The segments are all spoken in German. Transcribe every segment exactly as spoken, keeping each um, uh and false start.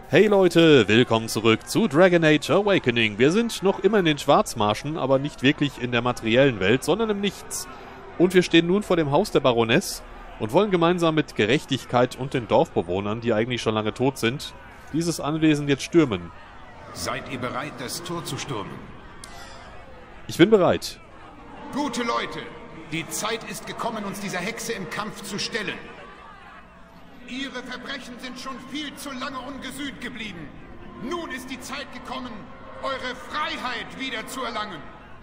Hey Leute, willkommen zurück zu Dragon Age Awakening. Wir sind noch immer in den Schwarzmarschen, aber nicht wirklich in der materiellen Welt, sondern im Nichts. Und wir stehen nun vor dem Haus der Baroness und wollen gemeinsam mit Gerechtigkeit und den Dorfbewohnern, die eigentlich schon lange tot sind, dieses Anwesen jetzt stürmen. Seid ihr bereit, das Tor zu stürmen? Ich bin bereit. Gute Leute, die Zeit ist gekommen, uns dieser Hexe im Kampf zu stellen. Ihre Verbrechen sind schon viel zu lange ungesühnt geblieben. Nun ist die Zeit gekommen, eure Freiheit wieder zu erlangen.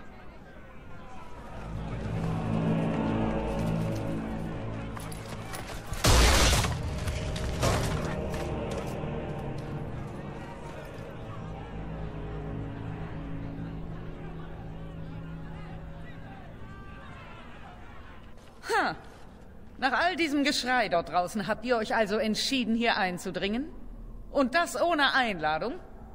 Ha! Nach all diesem Geschrei dort draußen habt ihr euch also entschieden, hier einzudringen? Und das ohne Einladung?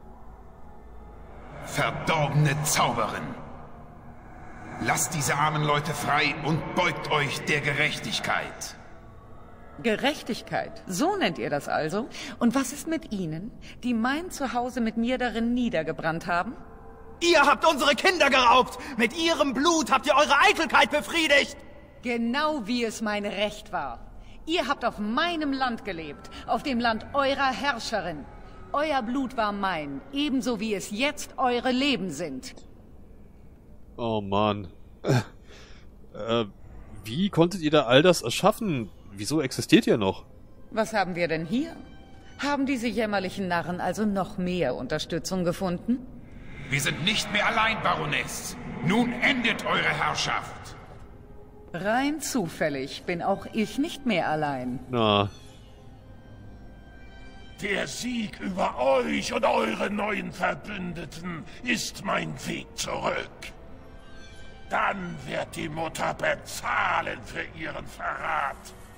Verdorbene Zauberin! Lasst diese armen Leute frei und beugt euch der Gerechtigkeit. Gerechtigkeit, so nennt ihr das also? Und was ist mit ihnen, die mein Zuhause mit mir darin niedergebrannt haben? Ihr habt unsere Kinder geraubt! Mit ihrem Blut habt ihr eure Eitelkeit befriedigt! Genau wie es mein Recht war. Ihr habt auf meinem Land gelebt, auf dem Land eurer Herrscherin. Euer Blut war mein, ebenso wie es jetzt eure Leben sind. Oh Mann. Äh, wie konntet ihr da all das erschaffen? Wieso existiert ihr noch? Was haben wir denn hier? Haben diese jämmerlichen Narren also noch mehr Unterstützung gefunden? Wir sind nicht mehr allein, Baroness. Nun endet eure Herrschaft. Rein zufällig bin auch ich nicht mehr allein. Na. Der Sieg über euch und eure neuen Verbündeten ist mein Weg zurück. Dann wird die Mutter bezahlen für ihren Verrat.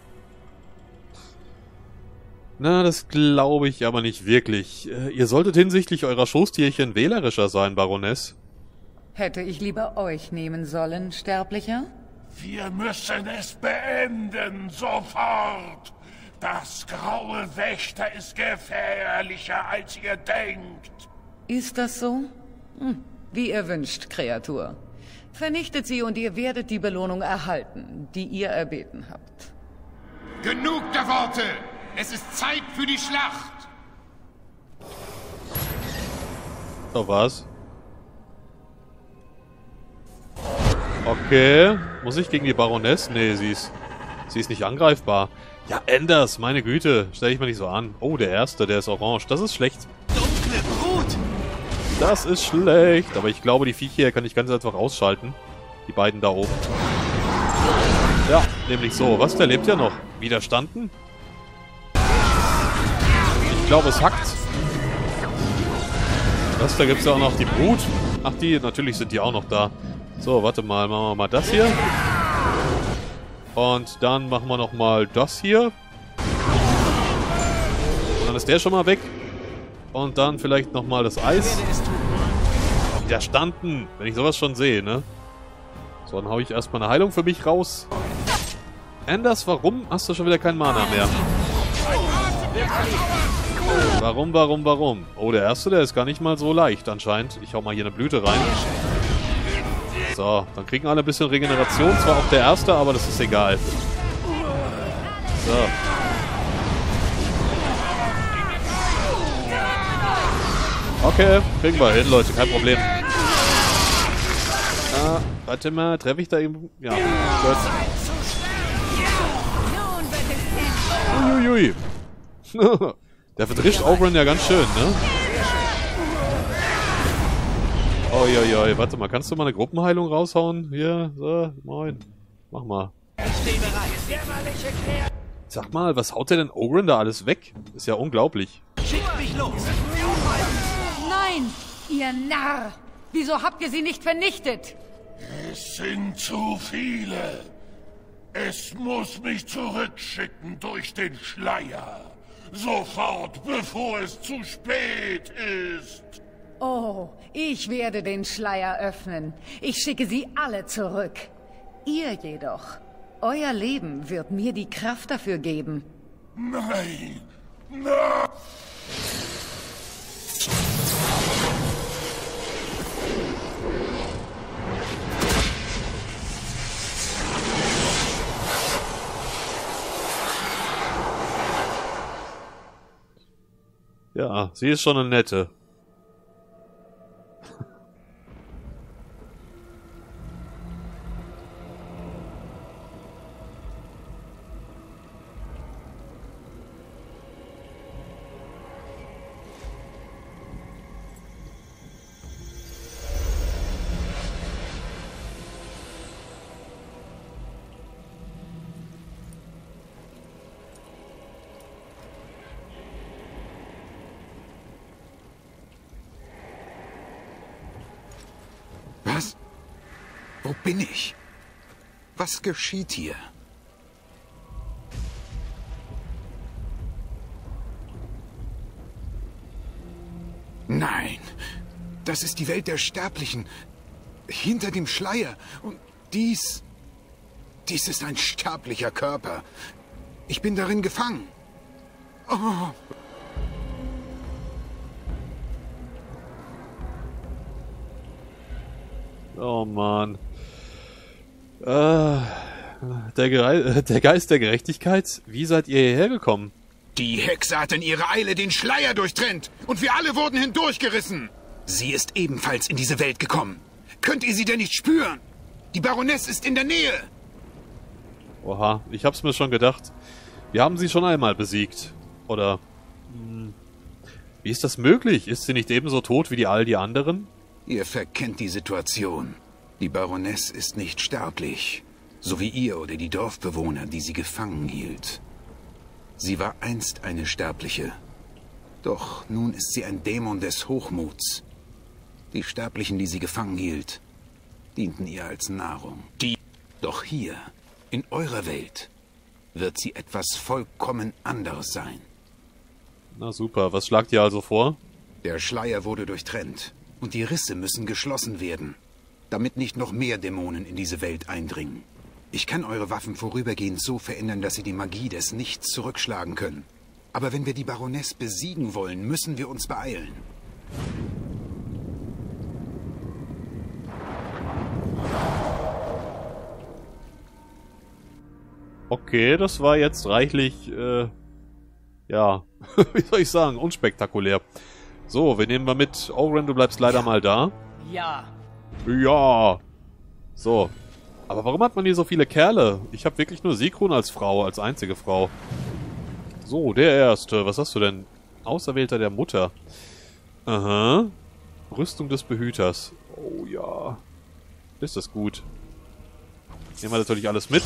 Na, das glaube ich aber nicht wirklich. Ihr solltet hinsichtlich eurer Schoßtierchen wählerischer sein, Baroness. Hätte ich lieber euch nehmen sollen, Sterblicher? Wir müssen es beenden, sofort! Das graue Wächter ist gefährlicher, als ihr denkt. Ist das so? Hm, wie ihr wünscht, Kreatur. Vernichtet sie und ihr werdet die Belohnung erhalten, die ihr erbeten habt. Genug der Worte! Es ist Zeit für die Schlacht! So, was? Okay. Muss ich gegen die Baroness? Nee, sie ist... Sie ist nicht angreifbar. Ja, Enders, meine Güte. Stell dich mal nicht so an. Oh, der Erste, der ist orange. Das ist schlecht. Dunkle Brut! Das ist schlecht. Aber ich glaube, die Viecher hier kann ich ganz einfach ausschalten. Die beiden da oben. Ja, nämlich so. Was, der lebt ja noch. Widerstanden? Ich glaube, es hackt. Was, da gibt es ja auch noch die Brut. Ach, die, natürlich sind die auch noch da. So, warte mal, machen wir mal das hier. Und dann machen wir nochmal das hier. Und dann ist der schon mal weg. Und dann vielleicht nochmal das Eis. Widerstanden, wenn ich sowas schon sehe, ne? So, dann hau ich erstmal eine Heilung für mich raus. Anders, warum hast du schon wieder kein Mana mehr? Warum, warum, warum? Oh, der Erste, der ist gar nicht mal so leicht anscheinend. Ich hau mal hier eine Blüte rein. So, dann kriegen alle ein bisschen Regeneration. Zwar auch der Erste, aber das ist egal. So. Okay, kriegen wir hin, Leute. Kein Problem. Ah, warte mal. Treffe ich da eben? Ja, gut. Uiuiui. Der verdrischt Ogren ja ganz schön, ne? Uiuiui, warte mal, kannst du mal eine Gruppenheilung raushauen? Hier, so, moin. Mach mal. Sag mal, was haut der denn Ogren da alles weg? Ist ja unglaublich. Schickt mich los! Nein, ihr Narr! Wieso habt ihr sie nicht vernichtet? Es sind zu viele. Es muss mich zurückschicken durch den Schleier. Sofort, bevor es zu spät ist. Oh, ich werde den Schleier öffnen. Ich schicke sie alle zurück. Ihr jedoch, euer Leben wird mir die Kraft dafür geben. Nein! Nein! Ja, sie ist schon eine nette. Was? Wo bin ich? Was geschieht hier? Nein, das ist die Welt der Sterblichen. Hinter dem Schleier. Und dies... Dies ist ein sterblicher Körper. Ich bin darin gefangen. Oh... Oh Mann. Äh, der, Ge der Geist der Gerechtigkeit? Wie seid ihr hierher gekommen? Die Hexe hat in ihrer Eile den Schleier durchtrennt und wir alle wurden hindurchgerissen. Sie ist ebenfalls in diese Welt gekommen. Könnt ihr sie denn nicht spüren? Die Baroness ist in der Nähe. Oha, ich hab's mir schon gedacht. Wir haben sie schon einmal besiegt. Oder... Hm, wie ist das möglich? Ist sie nicht ebenso tot wie die all die anderen? Ihr verkennt die Situation. Die Baroness ist nicht sterblich. So wie ihr oder die Dorfbewohner, die sie gefangen hielt. Sie war einst eine Sterbliche. Doch nun ist sie ein Dämon des Hochmuts. Die Sterblichen, die sie gefangen hielt, dienten ihr als Nahrung. Die... Doch hier, in eurer Welt, wird sie etwas vollkommen anderes sein. Na super, was schlagt ihr also vor? Der Schleier wurde durchtrennt. Und die Risse müssen geschlossen werden, damit nicht noch mehr Dämonen in diese Welt eindringen. Ich kann eure Waffen vorübergehend so verändern, dass sie die Magie des Nichts zurückschlagen können. Aber wenn wir die Baroness besiegen wollen, müssen wir uns beeilen. Okay, das war jetzt reichlich, äh, ja, wie soll ich sagen, unspektakulär. So, wir nehmen mal mit. Oren, du bleibst leider ja. mal da. Ja. Ja. So. Aber warum hat man hier so viele Kerle? Ich habe wirklich nur Sigrun als Frau, als einzige Frau. So, der Erste. Was hast du denn? Auserwählter der Mutter. Aha. Rüstung des Behüters. Oh ja. Ist das gut. Nehmen wir natürlich alles mit.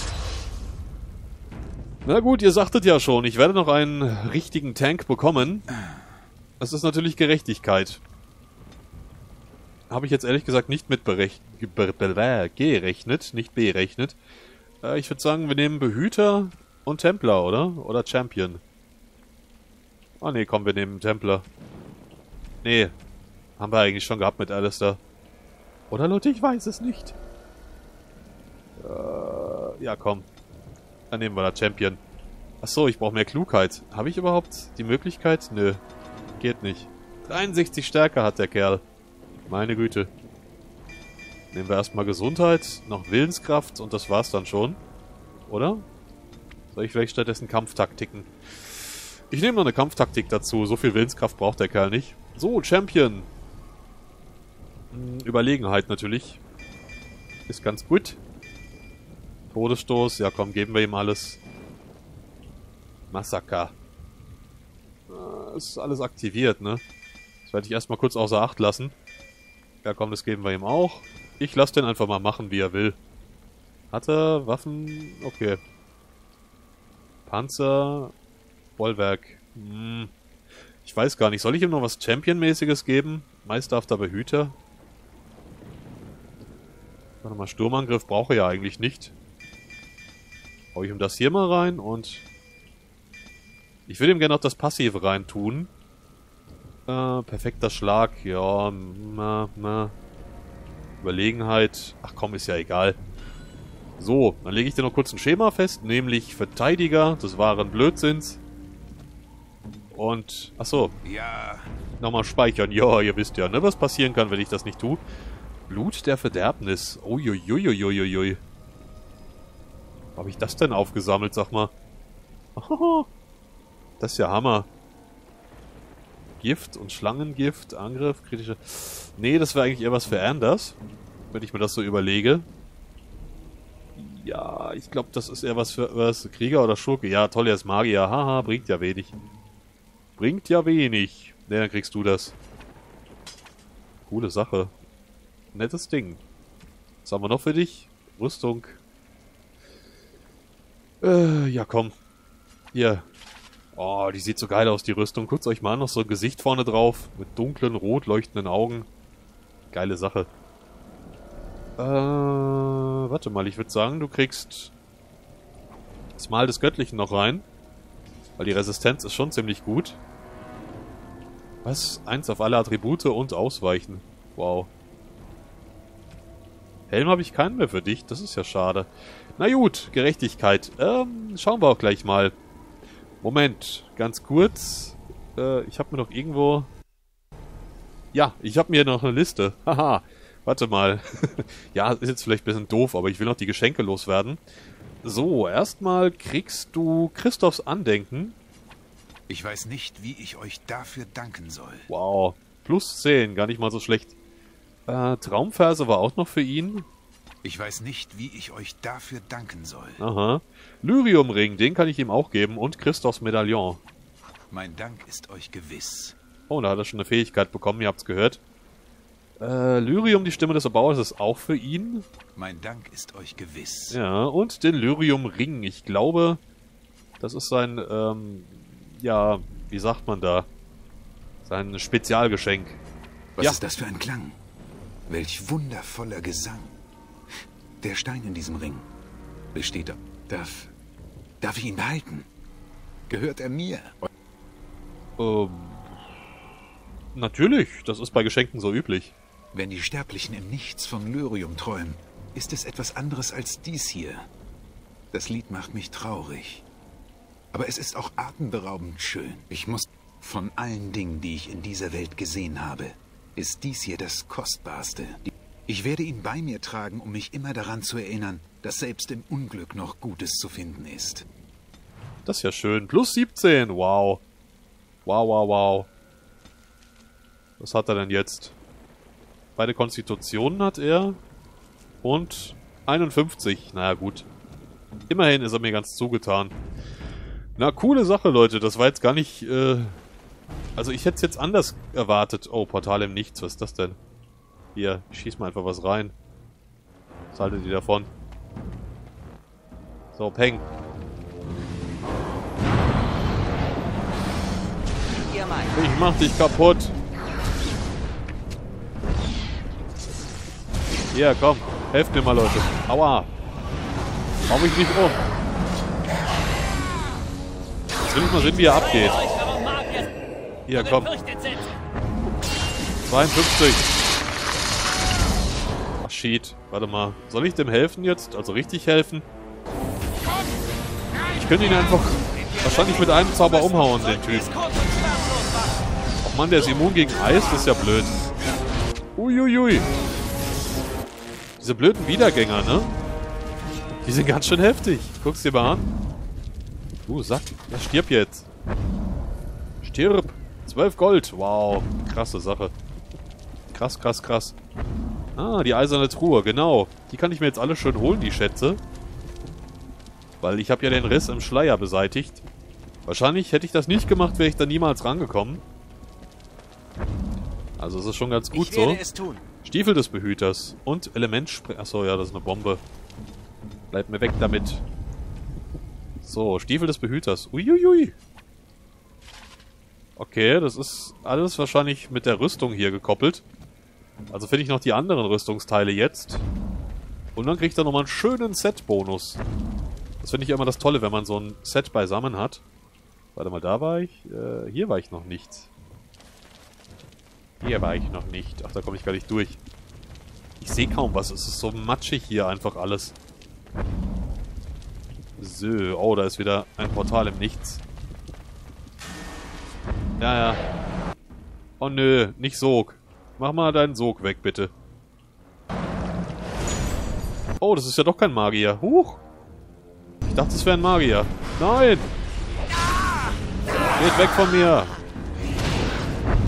Na gut, ihr sagtet ja schon, ich werde noch einen richtigen Tank bekommen. Das ist natürlich Gerechtigkeit. Habe ich jetzt ehrlich gesagt nicht mit berechnet, gerechnet, nicht berechnet. Äh, ich würde sagen, wir nehmen Behüter und Templer, oder? Oder Champion. Oh ne, komm, wir nehmen Templer. Nee, haben wir eigentlich schon gehabt mit Alistair. Oder Leute, ich weiß es nicht. Äh, ja, komm. Dann nehmen wir da Champion. Achso, ich brauche mehr Klugheit. Habe ich überhaupt die Möglichkeit? Nö. Geht nicht. dreiundsechzig Stärke hat der Kerl. Meine Güte. Nehmen wir erstmal Gesundheit, noch Willenskraft und das war's dann schon. Oder? Soll ich vielleicht stattdessen Kampftaktiken? Ich nehme noch eine Kampftaktik dazu. So viel Willenskraft braucht der Kerl nicht. So, Champion. Hm, Überlegenheit natürlich. Ist ganz gut. Todesstoß. Ja komm, geben wir ihm alles. Massaker. Ist alles aktiviert, ne? Das werde ich erstmal kurz außer Acht lassen. Ja komm, das geben wir ihm auch. Ich lasse den einfach mal machen, wie er will. Hat er Waffen? Okay. Panzer. Bollwerk. Hm. Ich weiß gar nicht. Soll ich ihm noch was Champion-mäßiges geben? Meisterhafter Behüter. Warte mal, Sturmangriff brauche er ja eigentlich nicht. Hau ich ihm das hier mal rein und... Ich würde ihm gerne noch das Passive rein tun. Äh, perfekter Schlag. Ja, na, na. Überlegenheit. Ach komm, ist ja egal. So, dann lege ich dir noch kurz ein Schema fest, nämlich Verteidiger des wahren Blödsinns. Und, achso. Ja. Nochmal speichern. Ja, ihr wisst ja, ne, was passieren kann, wenn ich das nicht tue. Blut der Verderbnis. Uiuiuiuiui. Wo habe ich das denn aufgesammelt, sag mal? Oh, das ist ja Hammer. Gift und Schlangengift, Angriff, kritische... Nee, das wäre eigentlich eher was für Anders, wenn ich mir das so überlege. Ja, ich glaube, das ist eher was für was, Krieger oder Schurke. Ja, toll, er ist Magier. Haha, bringt ja wenig. Bringt ja wenig. Ne, dann kriegst du das. Coole Sache. Nettes Ding. Was haben wir noch für dich? Rüstung. Äh, ja komm. Hier. Oh, die sieht so geil aus, die Rüstung. Guckt euch mal an, noch so ein Gesicht vorne drauf. Mit dunklen, rot leuchtenden Augen. Geile Sache. Äh, warte mal, ich würde sagen, du kriegst das Mal des Göttlichen noch rein. Weil die Resistenz ist schon ziemlich gut. Was? Eins auf alle Attribute und Ausweichen. Wow. Helm habe ich keinen mehr für dich, das ist ja schade. Na gut, Gerechtigkeit. Ähm, schauen wir auch gleich mal. Moment, ganz kurz. Äh, ich habe mir noch irgendwo... Ja, ich habe mir noch eine Liste. Haha. Warte mal. Ja, ist jetzt vielleicht ein bisschen doof, aber ich will noch die Geschenke loswerden. So, erstmal kriegst du Christophs Andenken. Ich weiß nicht, wie ich euch dafür danken soll. Wow. Plus zehn, gar nicht mal so schlecht. Äh, Traumverse war auch noch für ihn. Ich weiß nicht, wie ich euch dafür danken soll. Aha. Lyriumring, den kann ich ihm auch geben. Und Christophs Medaillon. Mein Dank ist euch gewiss. Oh, da hat er schon eine Fähigkeit bekommen, ihr habt's gehört. Äh, Lyrium, die Stimme des Erbauers, ist auch für ihn. Mein Dank ist euch gewiss. Ja, und den Lyrium-Ring. Ich glaube, das ist sein, ähm, ja, wie sagt man da? Sein Spezialgeschenk. Was ja. ist das für ein Klang? Welch wundervoller Gesang. Der Stein in diesem Ring besteht... Darf... Darf ich ihn behalten? Gehört er mir? Ähm... Natürlich, das ist bei Geschenken so üblich. Wenn die Sterblichen im Nichts von Lyrium träumen, ist es etwas anderes als dies hier. Das Lied macht mich traurig. Aber es ist auch atemberaubend schön. Ich muss... Von allen Dingen, die ich in dieser Welt gesehen habe, ist dies hier das Kostbarste. Ich werde ihn bei mir tragen, um mich immer daran zu erinnern, dass selbst im Unglück noch Gutes zu finden ist. Das ist ja schön. Plus siebzehn, wow. Wow, wow, wow. Was hat er denn jetzt? Beide Konstitutionen hat er. Und einundfünfzig. Naja, gut. Immerhin ist er mir ganz zugetan. Na, coole Sache, Leute. Das war jetzt gar nicht... Äh also ich hätte es jetzt anders erwartet. Oh, Portal im Nichts. Was ist das denn? Hier, ich schieß mal einfach was rein. Was haltet ihr davon? So, Peng. Ich mach dich kaputt. Hier, komm. Helft mir mal, Leute. Aua. Hau mich nicht um. Jetzt will ich mal sehen, wie er abgeht. Hier, komm. zweiundfünfzig. Ach, shit. Warte mal. Soll ich dem helfen jetzt? Also richtig helfen? Ich könnte ihn einfach wahrscheinlich mit einem Zauber umhauen, den Typen. Ach man, der ist immun gegen Eis? Das ist ja blöd. Uiuiui. Diese blöden Wiedergänger, ne? Die sind ganz schön heftig. Guck's dir mal an. Uh, Sack. Ja, stirb jetzt. Stirb. zwölf Gold. Wow. Krasse Sache. Krass, krass, krass. Ah, die eiserne Truhe. Genau. Die kann ich mir jetzt alle schön holen, die Schätze. Weil ich habe ja den Riss im Schleier beseitigt. Wahrscheinlich hätte ich das nicht gemacht, wäre ich da niemals rangekommen. Also es ist schon ganz gut ich werde so. es tun. Stiefel des Behüters. Und Elementspre... Achso, ja, das ist eine Bombe. Bleibt mir weg damit. So, Stiefel des Behüters. Uiuiui. Okay, das ist alles wahrscheinlich mit der Rüstung hier gekoppelt. Also finde ich noch die anderen Rüstungsteile jetzt. Und dann kriegt er nochmal einen schönen Set-Bonus. Das finde ich immer das Tolle, wenn man so ein Set beisammen hat. Warte mal, da war ich. Äh, hier war ich noch nicht. Hier war ich noch nicht. Ach, da komme ich gar nicht durch. Ich sehe kaum was. Es ist so matschig hier einfach alles. So, oh, da ist wieder ein Portal im Nichts. Ja, ja. Oh nö, nicht Sog. Mach mal deinen Sog weg, bitte. Oh, das ist ja doch kein Magier. Huch. Ich dachte, es wäre ein Magier. Nein! Geht weg von mir!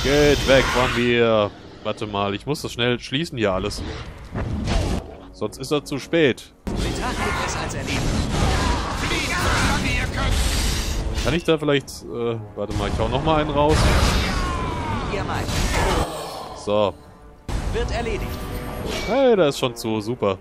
Geht weg von mir. Warte mal, ich muss das schnell schließen hier alles. Sonst ist das zu spät. Betrachtet es als erledigt. Fliegt, solange ihr könnt! Kann ich da vielleicht... Äh, warte mal, ich hau nochmal einen raus. Wie ihr meint. So. Wird erledigt. Hey, da ist schon zu. Super.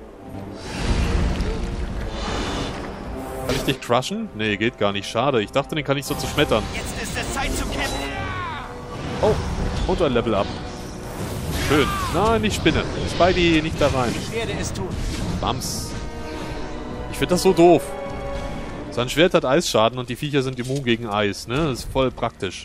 Kann ich dich crushen? Nee, geht gar nicht. Schade. Ich dachte, den kann ich so zerschmettern. Jetzt ist es Zeit zu kämpfen. Oh, und ein Level up. Schön. Nein, nicht Spinne. Spidey, nicht da rein. Ich werde es tun. Bams. Ich finde das so doof. Sein Schwert hat Eisschaden und die Viecher sind immun gegen Eis, ne? Das ist voll praktisch.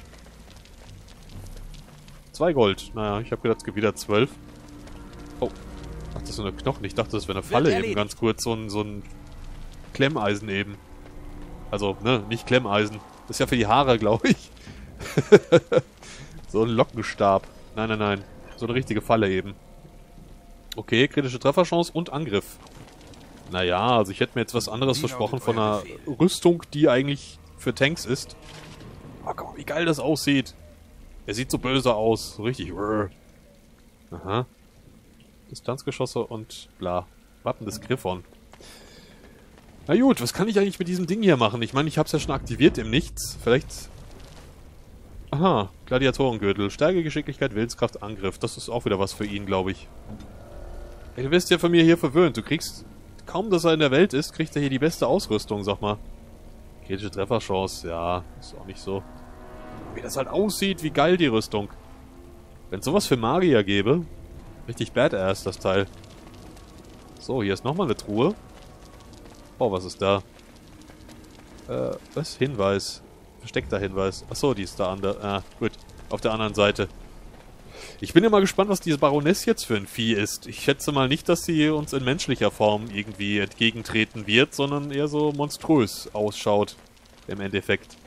Zwei Gold. Naja, ich habe gedacht, es gibt wieder zwölf. Oh. Ach, das ist so eine Knochen. Ich dachte, das wäre eine Falle eben, ganz kurz. So ein, so ein Klemmeisen eben. Also, ne, nicht Klemmeisen. Das ist ja für die Haare, glaube ich. So ein Lockenstab. Nein, nein, nein. So eine richtige Falle eben. Okay, kritische Trefferchance und Angriff. Naja, also ich hätte mir jetzt was anderes versprochen von einer Rüstung, die eigentlich für Tanks ist. Oh, guck mal, wie geil das aussieht. Er sieht so böse aus. So richtig. Aha. Distanzgeschosse und bla. Wappen des Griffon. Na gut, was kann ich eigentlich mit diesem Ding hier machen? Ich meine, ich habe es ja schon aktiviert im Nichts. Vielleicht... Aha, Gladiatorengürtel. Stärke, Geschicklichkeit, Willenskraft, Angriff. Das ist auch wieder was für ihn, glaube ich. Ey, du wirst ja von mir hier verwöhnt. Du kriegst... Kaum, dass er in der Welt ist, kriegt er hier die beste Ausrüstung, sag mal. Kritische Trefferchance, ja, ist auch nicht so. Wie das halt aussieht, wie geil die Rüstung. Wenn es sowas für Magier gäbe, richtig badass, das Teil. So, hier ist nochmal eine Truhe. Oh, was ist da? Äh, was? Hinweis. Versteckter Hinweis. Achso, die ist da an der... Ah, gut. Auf der anderen Seite. Ich bin ja mal gespannt, was diese Baroness jetzt für ein Vieh ist. Ich schätze mal nicht, dass sie uns in menschlicher Form irgendwie entgegentreten wird, sondern eher so monströs ausschaut. Im Endeffekt.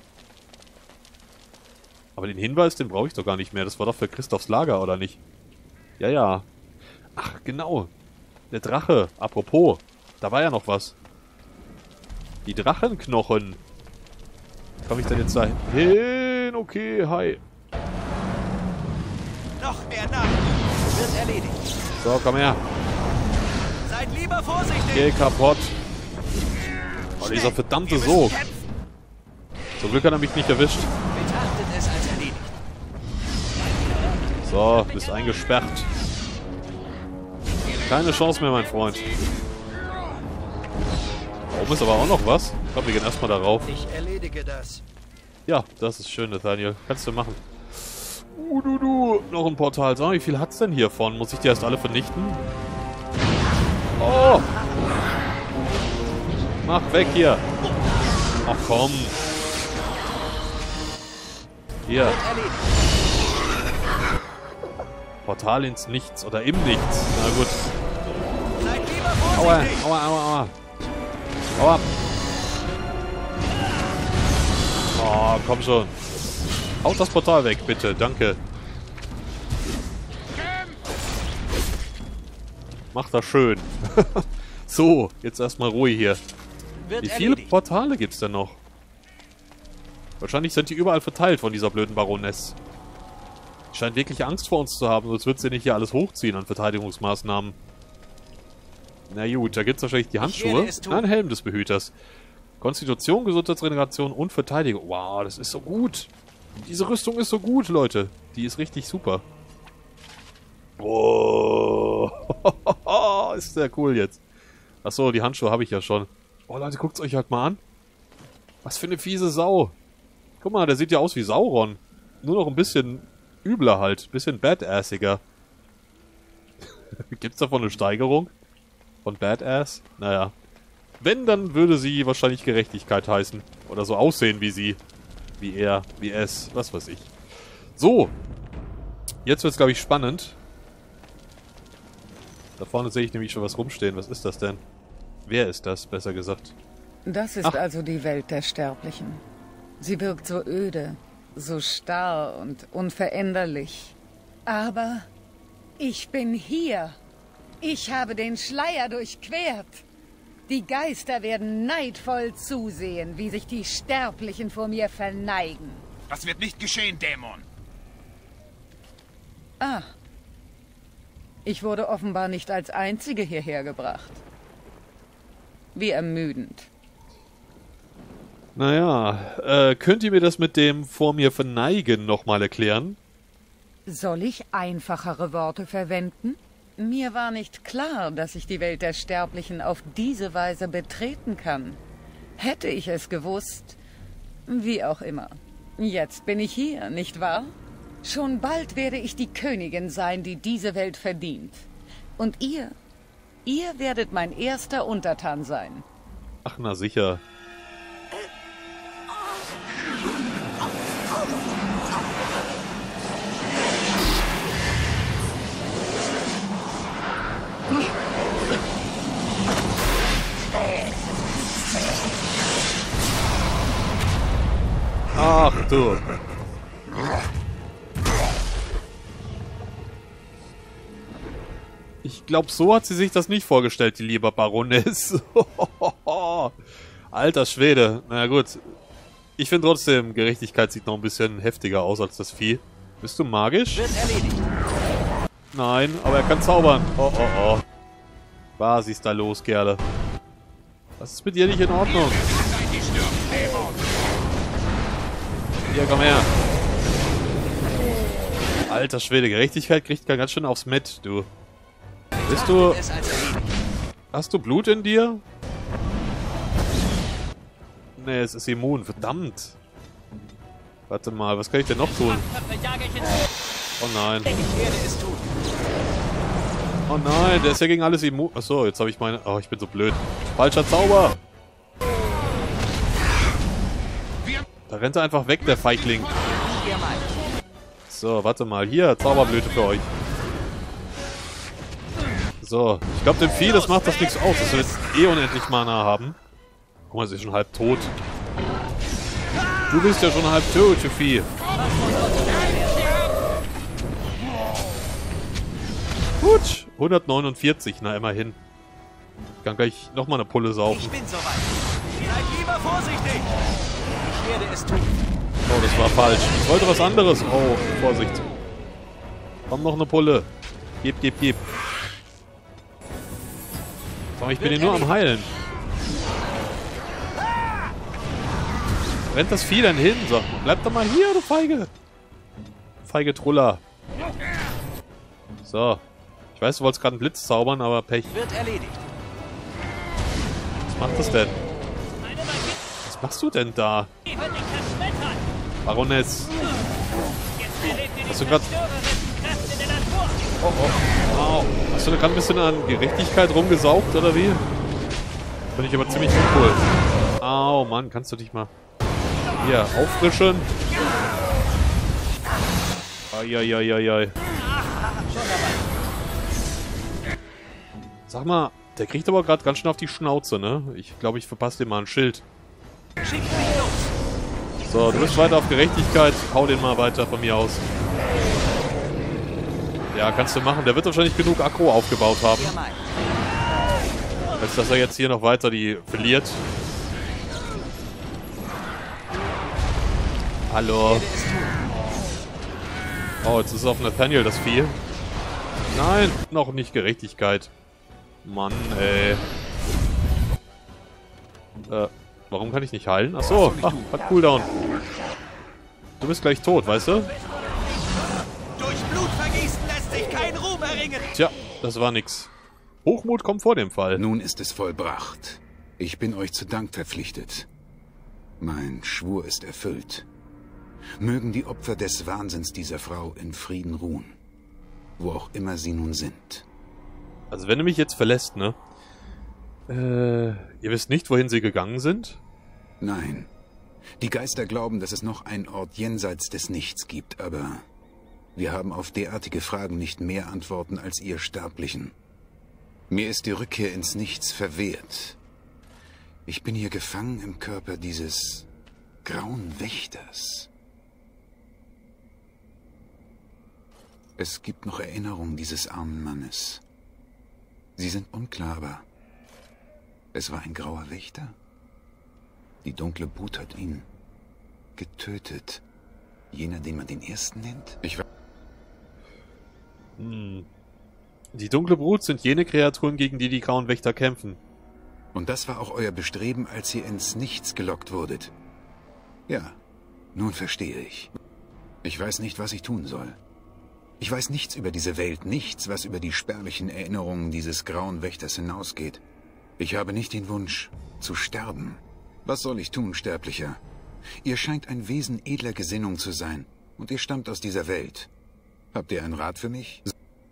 Aber den Hinweis, den brauche ich doch gar nicht mehr. Das war doch für Christophs Lager, oder nicht? Ja, ja. Ach, genau. Der Drache. Apropos. Da war ja noch was. Die Drachenknochen. Komme ich denn jetzt da hin? Okay, hi. Noch mehr nach. Wird erledigt. So, komm her. Seid lieber vorsichtig. Geh kaputt. Oh, dieser verdammte Sog. Zum Glück hat er mich nicht erwischt. Betrachtet es als erledigt. So, bist eingesperrt. Keine Chance mehr, mein Freund. Da oben ist aber auch noch was. Ich glaube, wir gehen erstmal darauf. Ich erledige das. Ja, das ist schön, Nathaniel. Kannst du machen. Uh, du, du. Noch ein Portal. So, wie viel hat's denn hiervon? Muss ich die erst alle vernichten? Oh! Mach weg hier. Ach komm. Hier. Portal ins Nichts oder im Nichts. Na gut. Seid lieber Aua, vorsichtig. aua, aua, aua. Hau ab. Oh, komm schon. Haut das Portal weg, bitte. Danke. Mach das schön. So, jetzt erstmal Ruhe hier. Wird Wie viele erledigt. Portale gibt's denn noch? Wahrscheinlich sind die überall verteilt von dieser blöden Baroness. Die scheint wirklich Angst vor uns zu haben, sonst wird sie nicht hier alles hochziehen an Verteidigungsmaßnahmen. Na gut, da gibt's wahrscheinlich die Handschuhe. es tun. Nein, Helm des Behüters. Konstitution, Gesundheitsregeneration und Verteidigung. Wow, das ist so gut. Diese Rüstung ist so gut, Leute. Die ist richtig super. Oh, ist sehr cool jetzt. Achso, die Handschuhe habe ich ja schon. Oh, Leute, guckt's euch halt mal an. Was für eine fiese Sau. Guck mal, der sieht ja aus wie Sauron. Nur noch ein bisschen übler halt. Ein bisschen badassiger. Gibt's davon eine Steigerung? Von Badass? Naja. Wenn, dann würde sie wahrscheinlich Gerechtigkeit heißen. Oder so aussehen wie sie. Wie er, wie es, was weiß ich. So. Jetzt wird's, glaube ich, spannend. Da vorne sehe ich nämlich schon was rumstehen. Was ist das denn? Wer ist das, besser gesagt? Das ist Ach. also die Welt der Sterblichen. Sie wirkt so öde, so starr und unveränderlich. Aber ich bin hier. Ich habe den Schleier durchquert. Die Geister werden neidvoll zusehen, wie sich die Sterblichen vor mir verneigen. Das wird nicht geschehen, Dämon. Ah. Ich wurde offenbar nicht als Einzige hierher gebracht. Wie ermüdend. Naja, äh, könnt ihr mir das mit dem vor mir verneigen nochmal erklären? Soll ich einfachere Worte verwenden? Mir war nicht klar, dass ich die Welt der Sterblichen auf diese Weise betreten kann. Hätte ich es gewusst, wie auch immer. Jetzt bin ich hier, nicht wahr? Schon bald werde ich die Königin sein, die diese Welt verdient. Und ihr, ihr werdet mein erster Untertan sein. Ach, na sicher. Ach du. Ich glaube, so hat sie sich das nicht vorgestellt, die liebe Baroness. Alter Schwede. Na gut. Ich finde trotzdem, Gerechtigkeit sieht noch ein bisschen heftiger aus als das Vieh. Bist du magisch? Wird erledigt. Nein, aber er kann zaubern. Oh, oh, oh. Was ist da los, Kerle? Was ist mit dir nicht in Ordnung? Hier, komm her. Alter Schwede, Gerechtigkeit kriegt ganz schön aufs Met, du. Bist du... Hast du Blut in dir? Nee, es ist immun, verdammt. Warte mal, was kann ich denn noch tun? Oh nein. Oh nein, der ist ja gegen alles immun. Achso, jetzt habe ich meine... Oh, ich bin so blöd. Falscher Zauber. Da rennt er einfach weg, der Feigling. So, warte mal. Hier, Zauberblüte für euch. So, ich glaube dem Vieh, das macht das nichts aus, dass wir jetzt eh unendlich Mana haben. Guck mal, sie ist schon halb tot. Du bist ja schon halb tot, du Vieh. Gut, hundertneunundvierzig, na immerhin. Ich kann gleich nochmal eine Pulle saufen. Ich bin soweit. Seid lieber vorsichtig. Ich werde es tun. Oh, das war falsch. Ich wollte was anderes. Oh, Vorsicht. Komm, noch eine Pulle. Gib, gib, gib. So, ich bin hier nur am Heilen. Rennt das Vieh denn hin? So, bleib doch mal hier, du Feige. Feige Truller. So. Ich weiß, du wolltest gerade einen Blitz zaubern, aber Pech. Wird erledigt. Was macht das denn? Was machst du denn da? Baroness. Hast du gerade... Oh, oh. Au. Hast du da gerade ein bisschen an Gerechtigkeit rumgesaugt, oder wie? Finde ich aber ziemlich uncool. Au, Mann, kannst du dich mal... Hier, auffrischen. Eieieiei. Sag mal, der kriegt aber gerade ganz schön auf die Schnauze, ne? Ich glaube, ich verpasse dem mal ein Schild. So, du bist weiter auf Gerechtigkeit. Hau den mal weiter von mir aus. Ja, kannst du machen. Der wird wahrscheinlich genug Aggro aufgebaut haben. Als dass er jetzt hier noch weiter die verliert. Hallo. Oh, jetzt ist es auf Nathaniel das Vieh. Nein, noch nicht Gerechtigkeit. Mann, ey. Äh, warum kann ich nicht heilen? Achso, ach, hat Cooldown. Du bist gleich tot, weißt du? Durch Blutvergießen lässt sich kein Ruhm erringen. Tja, das war nix. Hochmut kommt vor dem Fall. Nun ist es vollbracht. Ich bin euch zu Dank verpflichtet. Mein Schwur ist erfüllt. Mögen die Opfer des Wahnsinns dieser Frau in Frieden ruhen. Wo auch immer sie nun sind. Also wenn du mich jetzt verlässt, ne? Äh, ihr wisst nicht, wohin sie gegangen sind? Nein. Die Geister glauben, dass es noch einen Ort jenseits des Nichts gibt, aber wir haben auf derartige Fragen nicht mehr Antworten als ihr Sterblichen. Mir ist die Rückkehr ins Nichts verwehrt. Ich bin hier gefangen im Körper dieses grauen Wächters. Es gibt noch Erinnerungen dieses armen Mannes. Sie sind unklar, aber es war ein grauer Wächter. Die dunkle Brut hat ihn getötet. Jener, den man den Ersten nennt. Ich war Hm. Die dunkle Brut sind jene Kreaturen, gegen die die Grauen Wächter kämpfen. Und das war auch euer Bestreben, als ihr ins Nichts gelockt wurdet. Ja, nun verstehe ich. Ich weiß nicht, was ich tun soll. Ich weiß nichts über diese Welt, nichts, was über die spärlichen Erinnerungen dieses Grauen Wächters hinausgeht. Ich habe nicht den Wunsch, zu sterben. Was soll ich tun, Sterblicher? Ihr scheint ein Wesen edler Gesinnung zu sein, und ihr stammt aus dieser Welt. Habt ihr einen Rat für mich?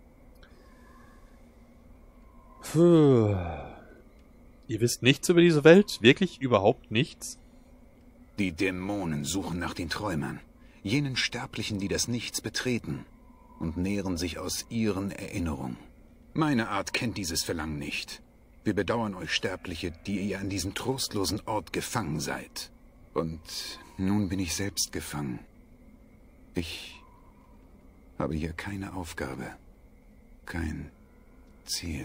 Puh. Ihr wisst nichts über diese Welt? Wirklich überhaupt nichts? Die Dämonen suchen nach den Träumern, jenen Sterblichen, die das Nichts betreten, und nähren sich aus ihren Erinnerungen. Meine Art kennt dieses Verlangen nicht. Wir bedauern euch Sterbliche, die ihr an diesem trostlosen Ort gefangen seid. Und nun bin ich selbst gefangen. Ich habe hier keine Aufgabe, kein Ziel.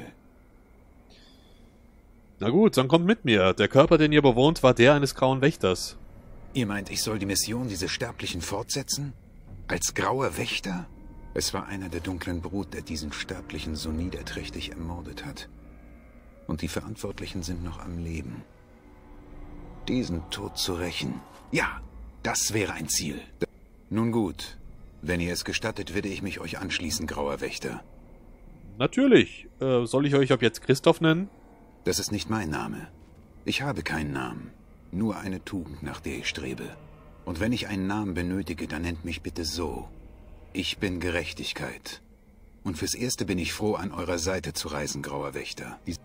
Na gut, dann kommt mit mir. Der Körper, den ihr bewohnt, war der eines Grauen Wächters. Ihr meint, ich soll die Mission dieses Sterblichen fortsetzen? Als grauer Wächter? Es war einer der dunklen Brut, der diesen Sterblichen so niederträchtig ermordet hat. Und die Verantwortlichen sind noch am Leben. Diesen Tod zu rächen, ja, das wäre ein Ziel. Nun gut, wenn ihr es gestattet, werde ich mich euch anschließen, grauer Wächter. Natürlich. Äh, soll ich euch ab jetzt Christoph nennen? Das ist nicht mein Name. Ich habe keinen Namen. Nur eine Tugend, nach der ich strebe. Und wenn ich einen Namen benötige, dann nennt mich bitte so. Ich bin Gerechtigkeit. Und fürs Erste bin ich froh, an eurer Seite zu reisen, grauer Wächter. Die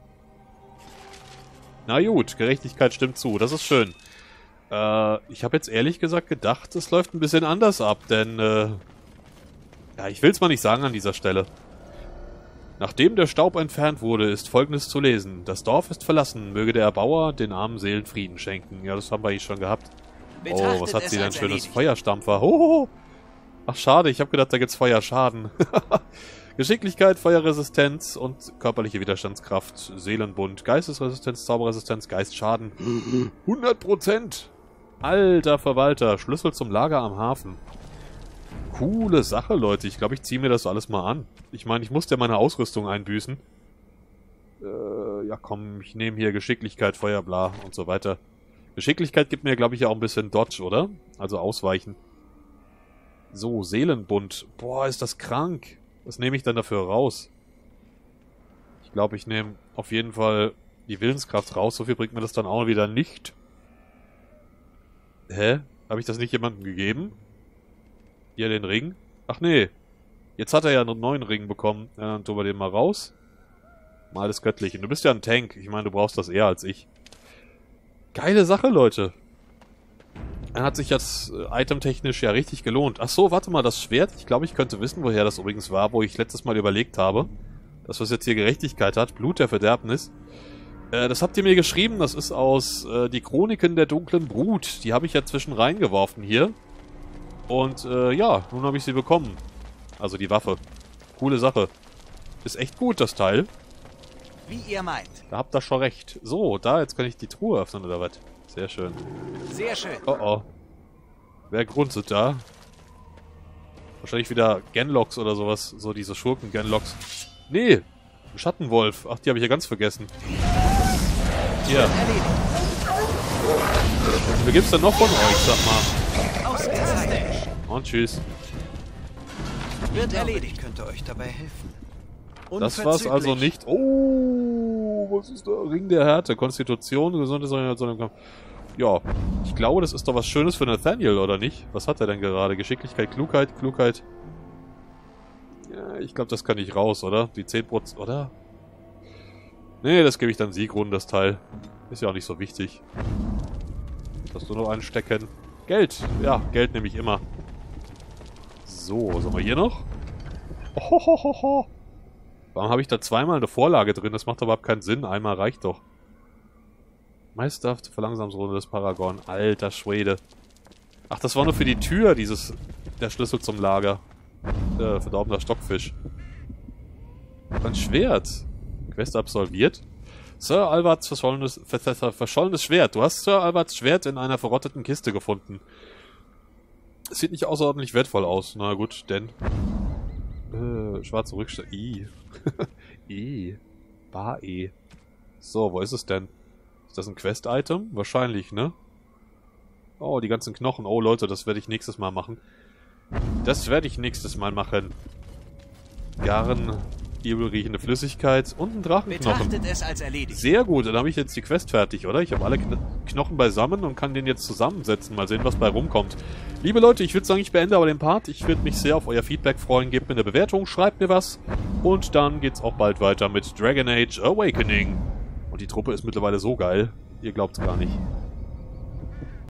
Na gut, Gerechtigkeit stimmt zu. Das ist schön. Äh, ich habe jetzt ehrlich gesagt gedacht, es läuft ein bisschen anders ab, denn, äh... ja, ich will es mal nicht sagen an dieser Stelle. Nachdem der Staub entfernt wurde, ist Folgendes zu lesen. Das Dorf ist verlassen, möge der Erbauer den armen Seelen Frieden schenken. Ja, das haben wir eh schon gehabt. Oh, was hat sie denn schönes Feuerstampfer? Hohoho. Ach, schade, ich habe gedacht, da gibt's Feuerschaden. Geschicklichkeit, Feuerresistenz und körperliche Widerstandskraft. Seelenbund, Geistesresistenz, Zauberresistenz, Geistschaden. hundert Prozent! Alter Verwalter, Schlüssel zum Lager am Hafen. Coole Sache, Leute. Ich glaube, ich ziehe mir das alles mal an. Ich meine, ich musste ja meine Ausrüstung einbüßen. Äh, ja komm, ich nehme hier Geschicklichkeit, Feuer, bla und so weiter. Geschicklichkeit gibt mir, glaube ich, ja auch ein bisschen Dodge, oder? Also ausweichen. So, Seelenbund. Boah, ist das krank. Was nehme ich dann dafür raus? Ich glaube, ich nehme auf jeden Fall die Willenskraft raus. So viel bringt mir das dann auch wieder nicht. Hä? Habe ich das nicht jemandem gegeben? Hier den Ring? Ach nee. Jetzt hat er ja einen neuen Ring bekommen. Ja, dann tun wir den mal raus. Mal das Göttliche. Du bist ja ein Tank. Ich meine, du brauchst das eher als ich. Geile Sache, Leute. Er hat sich jetzt äh, itemtechnisch ja richtig gelohnt. Ach so, warte mal, das Schwert. Ich glaube, ich könnte wissen, woher das übrigens war, wo ich letztes Mal überlegt habe. Das, was jetzt hier Gerechtigkeit hat. Blut der Verderbnis. Äh, das habt ihr mir geschrieben. Das ist aus äh, die Chroniken der dunklen Brut. Die habe ich ja zwischen reingeworfen hier. Und äh, ja, nun habe ich sie bekommen. Also die Waffe. Coole Sache. Ist echt gut, das Teil. Wie ihr meint. Da habt ihr schon recht. So, da, jetzt kann ich die Truhe öffnen oder was? Sehr schön. Sehr schön. Oh oh. Wer grunzt da? Wahrscheinlich wieder Genlocks oder sowas. So diese Schurken-Genlocks. Nee! Ein Schattenwolf. Ach, die habe ich ja ganz vergessen. Hier. Wer gibt's denn noch von euch, sag mal? Ausgezeichnet. Und tschüss. Wird erledigt. Könnte euch dabei helfen. Das war's also nicht. Oh, was ist da? Ring der Härte, Konstitution, Gesundheit. Ja, ich glaube, das ist doch was Schönes für Nathaniel, oder nicht? Was hat er denn gerade? Geschicklichkeit, Klugheit, Klugheit. Ja, ich glaube, das kann ich raus, oder? Die zehn Prozent, oder? Nee, das gebe ich dann Sigrun, das Teil. Ist ja auch nicht so wichtig. Hast du noch einstecken? Geld! Ja, Geld nehme ich immer. So, was haben wir hier noch? Ohohoho. Warum habe ich da zweimal eine Vorlage drin? Das macht überhaupt keinen Sinn. Einmal reicht doch. Meisterhafte Verlangsamungsrunde des Paragon. Alter Schwede. Ach, das war nur für die Tür, dieses... Der Schlüssel zum Lager. Äh, verdorbener Stockfisch. Ein Schwert. Quest absolviert. Sir Alvards verschollenes, verschollenes Schwert. Du hast Sir Alvards Schwert in einer verrotteten Kiste gefunden. Es sieht nicht außerordentlich wertvoll aus. Na gut, denn... Äh, Äh, schwarze Rückstände. I. I. Bar E. So, wo ist es denn? Ist das ein Quest-Item? Wahrscheinlich, ne? Oh, die ganzen Knochen. Oh, Leute, das werde ich nächstes Mal machen. Das werde ich nächstes Mal machen. Garn, übelriechende Flüssigkeit und ein Drachenknochen. Betrachtet es als erledigt. Sehr gut, dann habe ich jetzt die Quest fertig, oder? Ich habe alle Kn Knochen beisammen und kann den jetzt zusammensetzen. Mal sehen, was bei rumkommt. Liebe Leute, ich würde sagen, ich beende aber den Part. Ich würde mich sehr auf euer Feedback freuen. Gebt mir eine Bewertung, schreibt mir was. Und dann geht's auch bald weiter mit Dragon Age Awakening. Und die Truppe ist mittlerweile so geil. Ihr glaubt's gar nicht.